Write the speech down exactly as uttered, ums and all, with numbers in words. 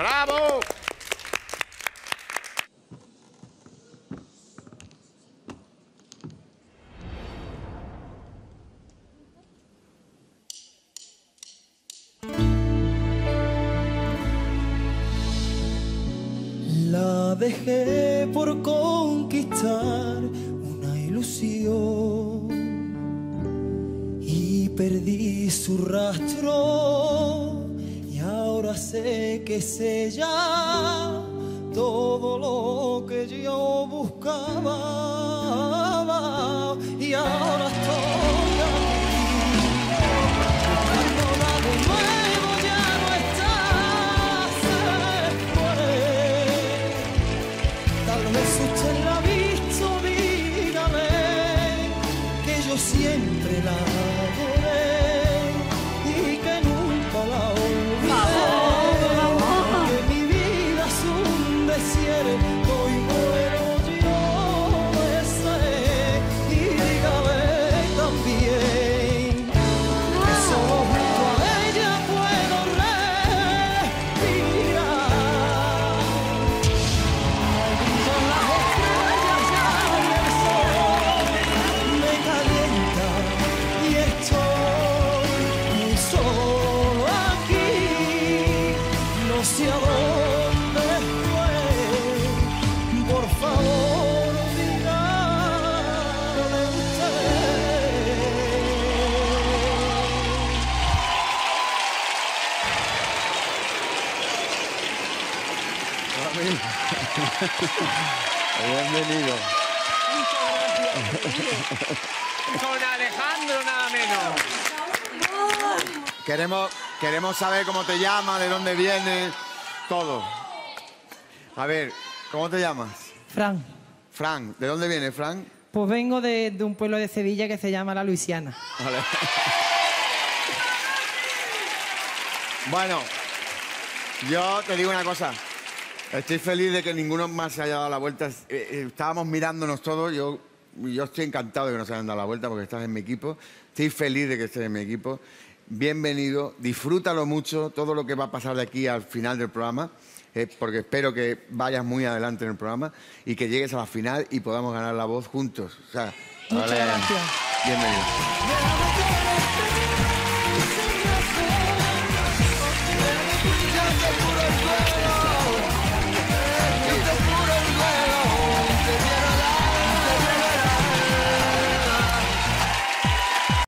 ¡Bravo! La dejé por conquistar una ilusión y perdí su rastro, y ahora sé que es ella todo lo que yo buscaba, y ahora estoy aquí buscándola de nuevo. Ya no está, se fue. Tal vez usted la ha visto, dígame que yo siempre la adoré y que nunca la olvidé. Que mi vida es un desierto y muero yo de sed. Y dígame también que solo junto a ella puedo respirar. Brillan las estrellas ya y el sol me calienta y estoy muy solo aquí. No sé a dónde fue, por favor dígame usted. Bienvenido. Con Alejandro nada menos. Queremos, queremos saber cómo te llamas, de dónde vienes, todo. A ver, ¿cómo te llamas? Fran, Fran, ¿de dónde vienes, Fran? pues vengo de, de un pueblo de Sevilla que se llama La Luisiana. Vale. Bueno, yo te digo una cosa. Estoy feliz de que ninguno más se haya dado la vuelta. Eh, eh, Estábamos mirándonos todos. Yo, yo estoy encantado de que nos hayan dado la vuelta porque estás en mi equipo. Estoy feliz de que estés en mi equipo. Bienvenido. Disfrútalo mucho, todo lo que va a pasar de aquí al final del programa. eh, porque espero que vayas muy adelante en el programa y que llegues a la final y podamos ganar la voz juntos. O sea, Muchas vale. gracias. Bienvenido.